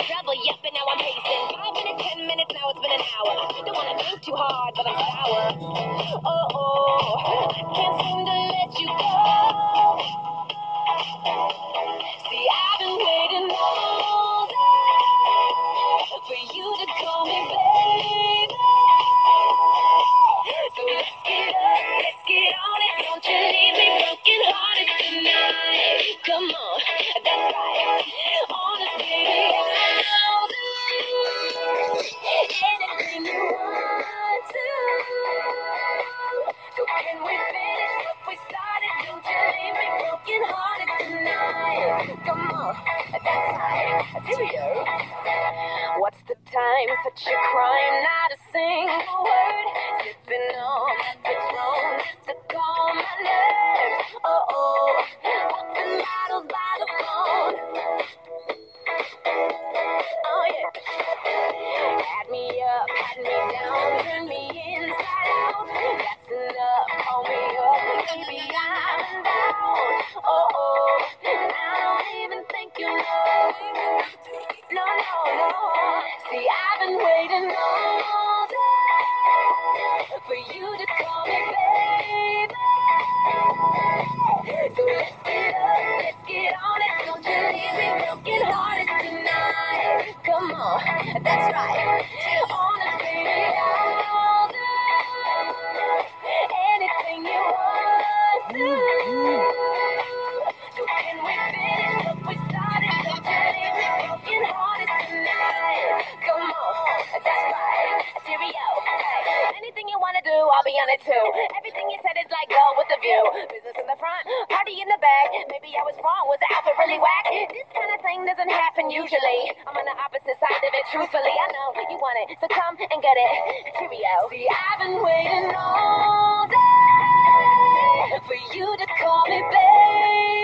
trouble, yep, and now I'm pacing. 5 minutes, 10 minutes, now it's been an hour. Don't wanna think too hard, but I'm sour. Oh, I can't seem to let you go. See, I've been waiting all day for you to call me baby. So let's get on it. Don't you leave me broken hearted tonight. Come on, that's right. Honest, baby, I'll do anything you want to. So can we finish what we started? Don't you leave me broken hearted tonight. Come on, that's right. Cheerio. What's the time? Such a crime, not a single word. Sipping on that Patron just to calm my nerves. Popping bottles by the phone. Oh yeah. Had me up, had me down, turned me inside out. That's enough. Call me up, baby, I'm down. I don't even think you know. No. See, I've been waiting all day for you to call me baby. So let's get on it. Don't you leave me broken hearted tonight. Come on, that's right. Honest, baby, I'll do anything you want to. So can we finish what we started? Don't you leave me broken hearted tonight. Come on, that's right. Cheerio. Anything you wanna do, I'll be on it too. Everything you said is like go with the view. Business in the front, party in the back. Maybe I was wrong, was the outfit really whack? This kind of thing doesn't happen usually. I'm on the opposite side of it, truthfully. I know you want it, so come and get it. Cheerio. See, I've been waiting all day for you to call me baby.